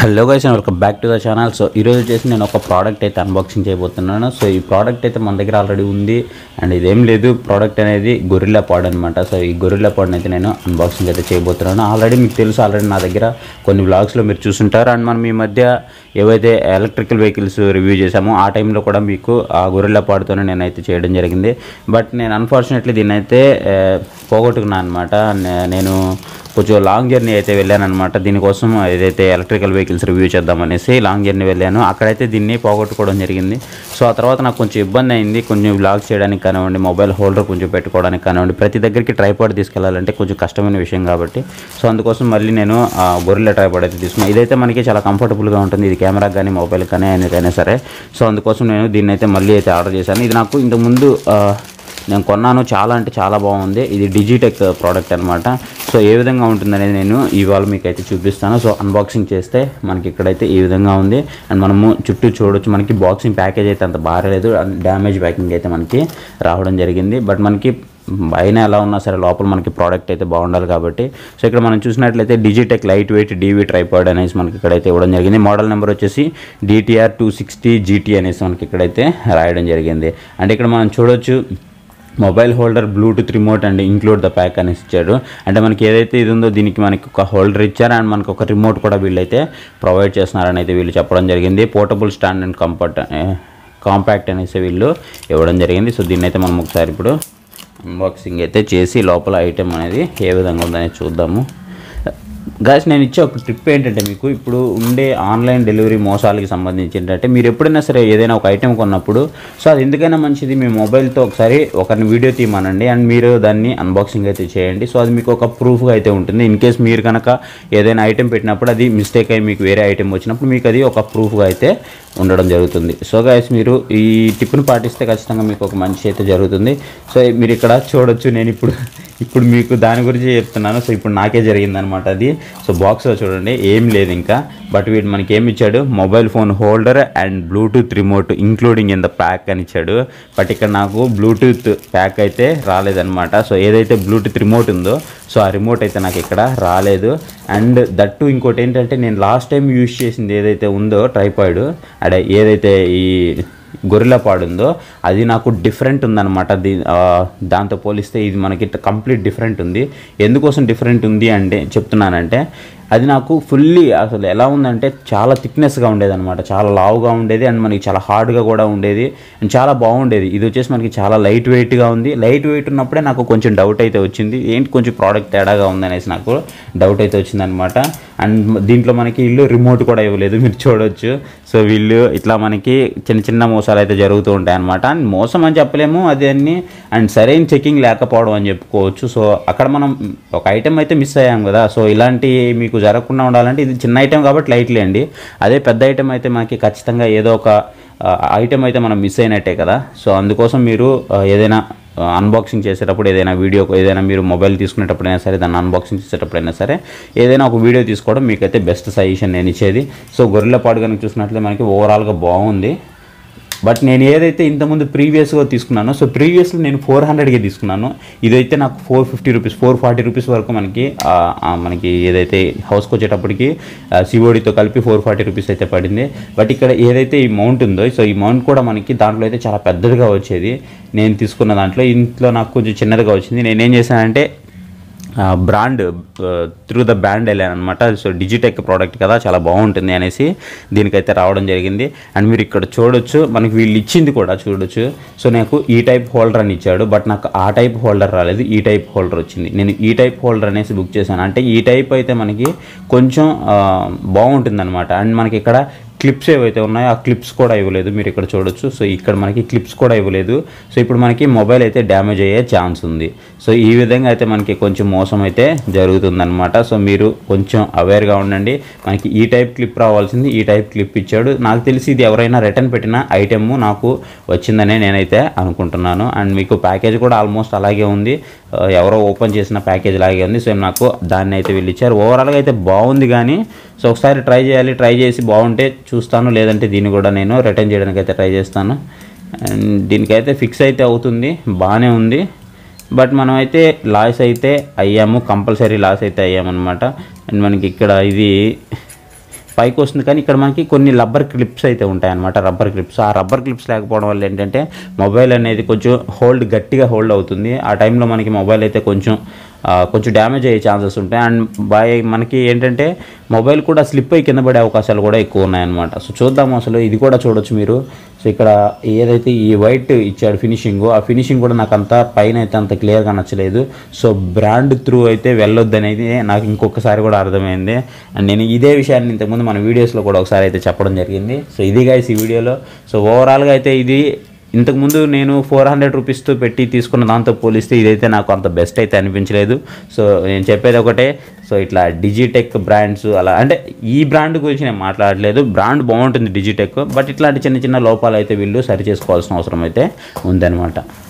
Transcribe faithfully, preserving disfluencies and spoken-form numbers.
Hello guys and welcome back to the channel. So ఈరోజు వచ్చేసి నేను ఒక ప్రోడక్ట్ అయితే అన్బాక్సింగ్ చేయబోతున్నాను. సో ఈ ప్రోడక్ట్ అయితే మన దగ్గర ఆల్రెడీ ఉంది అండ్ ఇదేం లేదు, ప్రోడక్ట్ అనేది గొరిల్లా పాడ్ అనమాట. సో ఈ గొరిల్లా పాడ్ని అయితే నేను అన్బాక్సింగ్ అయితే చేయబోతున్నాను. ఆల్రెడీ మీకు తెలుసు, ఆల్రెడీ నా దగ్గర కొన్ని వ్లాగ్స్లో మీరు చూసుంటారు. అండ్ మనం ఈ మధ్య ఏవైతే ఎలక్ట్రికల్ వెహికల్స్ రివ్యూ చేసామో ఆ టైంలో కూడా మీకు ఆ గొరిల్లా పాడ్తోనే నేనైతే చేయడం జరిగింది. బట్ నేను అన్ఫార్చునేట్లీ దీన్ని అయితే పోగొట్టుకున్నాను అనమాట. నేను కొంచెం లాంగ్ జర్నీ అయితే వెళ్ళాను అనమాట. దీనికోసం ఏదైతే ఎలక్ట్రికల్ వెహికల్స్ రివ్యూ చేద్దామనేసి లాంగ్ జర్నీ వెళ్ళాను. అక్కడైతే దీన్ని పోగొట్టుకోవడం జరిగింది. సో ఆ తర్వాత నాకు కొంచెం ఇబ్బంది అయింది, కొంచెం వ్లాగ్ చేయడానికి కానివ్వండి, మొబైల్ హోల్డర్ కొంచెం పెట్టుకోవడానికి కానివ్వండి, ప్రతి దగ్గరికి ట్రైపాడ్ తీసుకెళ్లాలంటే కొంచెం కష్టమైన విషయం కాబట్టి సో అందుకోసం మళ్ళీ నేను గొరిల్లా ట్రైపాడ్ అయితే తీసుకున్నాను. ఇదైతే మనకి చాలా కంఫర్టబుల్గా ఉంటుంది, ఇది కెమెరా కానీ మొబైల్ కానీ అయినా సరే. సో అందుకోసం నేను దీన్ని అయితే మళ్ళీ అయితే ఆర్డర్ చేశాను. ఇది నాకు ఇంతకుముందు నేను కొన్నాను, చాలా అంటే చాలా బాగుంది. ఇది డిజిటెక్ ప్రోడక్ట్ అనమాట. సో ఏ విధంగా ఉంటుందనేది నేను ఇవాళ మీకు అయితే చూపిస్తాను. సో అన్బాక్సింగ్ చేస్తే మనకి ఇక్కడైతే ఈ విధంగా ఉంది. అండ్ మనము చుట్టూ చూడొచ్చు, మనకి బాక్సింగ్ ప్యాకేజ్ అయితే అంత బాగాలేదు, డ్యామేజ్ ప్యాకింగ్ అయితే మనకి రావడం జరిగింది. బట్ మనకి పైన ఎలా ఉన్నా సరే లోపల మనకి ప్రోడక్ట్ అయితే బాగుండాలి కాబట్టి సో ఇక్కడ మనం చూసినట్లయితే Digitek lightweight DV tripod అనేసి మనకి ఇక్కడైతే ఇవ్వడం జరిగింది. మోడల్ నెంబర్ వచ్చేసి డిటిఆర్ టూ సిక్స్టీ జీటీ అనేసి మనకి ఇక్కడైతే రాయడం జరిగింది. అంటే ఇక్కడ మనం చూడొచ్చు mobile holder, Bluetooth remote and include the pack అనేసి ఇచ్చాడు. అంటే మనకి ఏదైతే ఇది ఉందో దీనికి మనకి ఒక హోల్డర్ ఇచ్చారు అండ్ మనకు ఒక రిమోట్ కూడా వీళ్ళైతే ప్రొవైడ్ చేస్తున్నారని అయితే వీళ్ళు చెప్పడం జరిగింది. Portable stand and comfort compact అనేసి వీళ్ళు ఇవ్వడం జరిగింది. సో దీన్ని అయితే మనం ఒకసారి ఇప్పుడు అన్బాక్సింగ్ అయితే చేసి లోపల ఐటెం అనేది ఏ విధంగా ఉందనేది చూద్దాము. గాయస్, నేను ఇచ్చే ఒక ట్రిప్ ఏంటంటే, మీకు ఇప్పుడు ఉండే ఆన్లైన్ డెలివరీ మోసాలకి సంబంధించి ఏంటంటే, మీరు ఎప్పుడైనా సరే ఏదైనా ఒక ఐటెం కొన్నప్పుడు సో అది ఎందుకైనా మంచిది మీ మొబైల్తో ఒకసారి ఒకరిని వీడియో తీయమనండి అండ్ మీరు దాన్ని అన్బాక్సింగ్ అయితే చేయండి. సో అది మీకు ఒక ప్రూఫ్గా అయితే ఉంటుంది. ఇన్ కేస్ మీరు కనుక ఏదైనా ఐటెం పెట్టినప్పుడు అది మిస్టేక్ అయ్యి మీకు వేరే ఐటెం వచ్చినప్పుడు మీకు అది ఒక ప్రూఫ్గా అయితే ఉండడం జరుగుతుంది. సో గాయస్, మీరు ఈ టిప్ను పాటిస్తే ఖచ్చితంగా మీకు ఒక మంచి అయితే జరుగుతుంది. సో మీరు ఇక్కడ చూడొచ్చు, నేను ఇప్పుడు ఇప్పుడు మీకు దాని గురించి చెప్తున్నాను. సో ఇప్పుడు నాకే జరిగిందనమాట అది. సో బాక్స్లో చూడండి ఏం లేదు ఇంకా, బట్ వీడు మనకి ఏమి ఇచ్చాడు, mobile phone holder and Bluetooth remote including in the pack అని ఇచ్చాడు. బట్ ఇక్కడ నాకు బ్లూటూత్ ప్యాక్ అయితే రాలేదన్నమాట. సో ఏదైతే బ్లూటూత్ రిమోట్ ఉందో సో ఆ రిమోట్ అయితే నాకు ఇక్కడ రాలేదు. అండ్ దట్టు ఇంకోటి ఏంటంటే, నేను లాస్ట్ టైం యూజ్ చేసింది ఏదైతే ఉందో ట్రైపాడ్, అదే ఏదైతే ఈ గొరిల్లా పాడ్ ఉందో అది నాకు డిఫరెంట్ ఉందన్నమాట. దీ దాంతో పోలిస్తే ఇది మనకి కంప్లీట్ డిఫరెంట్ ఉంది. ఎందుకోసం డిఫరెంట్ ఉంది అంటే చెప్తున్నానంటే, అది నాకు ఫుల్లీ అసలు ఎలా ఉందంటే చాలా థిక్నెస్గా ఉండేది అనమాట, చాలా లావుగా ఉండేది అండ్ మనకి చాలా హార్డ్గా కూడా ఉండేది అండ్ చాలా బాగుండేది. ఇది వచ్చేసి మనకి చాలా లైట్ వెయిట్గా ఉంది. లైట్ వెయిట్ ఉన్నప్పుడే నాకు కొంచెం డౌట్ అయితే వచ్చింది, ఏంటి కొంచెం ప్రోడక్ట్ తేడాగా ఉందనేసి నాకు డౌట్ అయితే వచ్చిందనమాట. అండ్ దీంట్లో మనకి వీళ్ళు రిమోట్ కూడా ఇవ్వలేదు, మీరు చూడవచ్చు. సో వీళ్ళు ఇట్లా మనకి చిన్న చిన్న మోసాలు అయితే జరుగుతూ ఉంటాయి అనమాట. అండ్ మోసం అని చెప్పలేము అది అన్ని, అండ్ సరైన చెకింగ్ లేకపోవడం అని చెప్పుకోవచ్చు. సో అక్కడ మనం ఒక ఐటెం అయితే మిస్ అయ్యాం కదా. సో ఇలాంటి మీకు జరగకుండా ఉండాలంటే ఇది చిన్న ఐటెం కాబట్టి లైట్లే అండి. అదే పెద్ద ఐటెం అయితే మనకి ఖచ్చితంగా ఏదో ఒక ఐటెం అయితే మనం మిస్ అయినట్టే కదా. సో అందుకోసం మీరు ఏదైనా అన్బాక్సింగ్ చేసేటప్పుడు, ఏదైనా వీడియో ఏదైనా మీరు మొబైల్ తీసుకునేటప్పుడైనా సరే, దాన్ని అన్బాక్సింగ్ చేసేటప్పుడైనా సరే ఏదైనా ఒక వీడియో తీసుకోవడం మీకైతే బెస్ట్ సజెషన్ నేను ఇచ్చేది. సో గొరిల్లా పాడ్ కనుక చూసినట్లయితే మనకి ఓవరాల్గా బాగుంది. బట్ నేను ఏదైతే ఇంతకుముందు ప్రీవియస్గా తీసుకున్నానో సో ప్రీవియస్లో నేను ఫోర్ హండ్రెడ్కి తీసుకున్నాను. ఇదైతే నాకు four fifty rupees four forty rupees వరకు మనకి మనకి ఏదైతే హౌస్కి వచ్చేటప్పటికి సిఓడితో కలిపి ఫోర్ ఫార్టీ రూపీస్ అయితే పడింది. బట్ ఇక్కడ ఏదైతే ఈ మౌంట్ ఉందో సో ఈ మౌంట్ కూడా మనకి దాంట్లో అయితే చాలా పెద్దదిగా వచ్చేది. నేను తీసుకున్న దాంట్లో ఇంట్లో నాకు కొంచెం చిన్నదిగా వచ్చింది. నేనేం చేశానంటే బ్రాండ్ త్రూ ద బ్రాండ్ వెళ్ళాను అనమాట. సో డిజిటెక్ ప్రోడక్ట్ కదా, చాలా బాగుంటుంది అనేసి దీనికైతే రావడం జరిగింది. అండ్ మీరు ఇక్కడ చూడొచ్చు, మనకి వీళ్ళు ఇచ్చింది కూడా చూడొచ్చు. సో నాకు ఈ టైప్ హోల్డర్ అని ఇచ్చాడు, బట్ నాకు ఆ టైప్ హోల్డర్ రాలేదు, ఈ టైప్ హోల్డర్ వచ్చింది. నేను ఈ టైప్ హోల్డర్ అనేసి బుక్ చేశాను. అంటే ఈ టైప్ అయితే మనకి కొంచెం బాగుంటుంది అనమాట. అండ్ మనకి ఇక్కడ క్లిప్స్ ఏవైతే ఉన్నాయో ఆ క్లిప్స్ కూడా ఇవ్వలేదు, మీరు ఇక్కడ చూడొచ్చు. సో ఇక్కడ మనకి క్లిప్స్ కూడా ఇవ్వలేదు. సో ఇప్పుడు మనకి మొబైల్ అయితే డ్యామేజ్ అయ్యే ఛాన్స్ ఉంది. సో ఈ విధంగా అయితే మనకి కొంచెం మోసం అయితే జరుగుతుందన్నమాట. సో మీరు కొంచెం అవేర్గా ఉండండి. మనకి ఈ టైప్ క్లిప్ రావాల్సింది, ఈ టైప్ క్లిప్ ఇచ్చాడు. నాకు తెలిసి ఇది ఎవరైనా రిటర్న్ పెట్టిన ఐటెమ్ నాకు వచ్చిందనే నేనైతే అనుకుంటున్నాను. అండ్ మీకు ప్యాకేజ్ కూడా ఆల్మోస్ట్ అలాగే ఉంది, ఎవరో ఓపెన్ చేసిన ప్యాకేజ్ లాగే ఉంది. సో నాకు దాన్ని అయితే వీళ్ళు ఇచ్చారు. ఓవరాల్గా అయితే బాగుంది, కానీ సో ఒకసారి ట్రై చేయాలి. ట్రై చేసి బాగుంటే చూస్తాను, లేదంటే దీన్ని కూడా నేను రిటర్న్ చేయడానికి అయితే ట్రై చేస్తాను. అండ్ దీనికైతే ఫిక్స్ అయితే అవుతుంది, బాగానే ఉంది. బట్ మనం అయితే లాస్ అయితే అయ్యాము, కంపల్సరీ లాస్ అయితే అయ్యామన్నమాట. అండ్ మనకి ఇక్కడ ఇది పైకి వస్తుంది, కానీ ఇక్కడ మనకి కొన్ని రబ్బర్ క్లిప్స్ అయితే ఉంటాయన్నమాట, రబ్బర్ క్లిప్స్. ఆ రబ్బర్ క్లిప్స్ లేకపోవడం వల్ల ఏంటంటే మొబైల్ అనేది కొంచెం హోల్డ్ గట్టిగా హోల్డ్ అవుతుంది. ఆ టైంలో మనకి మొబైల్ అయితే కొంచెం కొంచెం డ్యామేజ్ అయ్యే ఛాన్సెస్ ఉంటాయి. అండ్ బై మనకి ఏంటంటే మొబైల్ కూడా స్లిప్ అయ్యి కింద పడే అవకాశాలు కూడా ఎక్కువ ఉన్నాయన్నమాట. సో చూద్దాము, అసలు ఇది కూడా చూడొచ్చు మీరు. సో ఇక్కడ ఏదైతే ఈ వైట్ ఇచ్చాడు ఫినిషింగ్, ఆ ఫినిషింగ్ కూడా నాకు అంత పైన అయితే అంత క్లియర్గా నచ్చలేదు. సో బ్రాండ్ త్రూ అయితే వెళ్ళొద్దు అనేది నాకు ఇంకొకసారి కూడా అర్థమైంది. అండ్ నేను ఇదే విషయాన్ని ఇంతకుముందు మన వీడియోస్లో కూడా ఒకసారి అయితే చెప్పడం జరిగింది. సో ఇది గైస్ ఈ వీడియోలో. సో ఓవరాల్గా అయితే ఇది ఇంతకుముందు నేను ఫోర్ హండ్రెడ్ రూపీస్తో పెట్టి తీసుకున్న దాంతో పోలిస్తే ఇదైతే నాకు అంత బెస్ట్ అయితే అనిపించలేదు. సో నేను చెప్పేది ఒకటే, సో ఇట్లా డిజిటెక్ బ్రాండ్స్ అలా అంటే ఈ బ్రాండ్ గురించి నేను మాట్లాడలేదు, బ్రాండ్ బాగుంటుంది డిజిటెక్, బట్ ఇట్లాంటి చిన్న చిన్న లోపాలు అయితే వీళ్ళు సరి చేసుకోవాల్సిన అవసరం అయితే ఉందన్నమాట.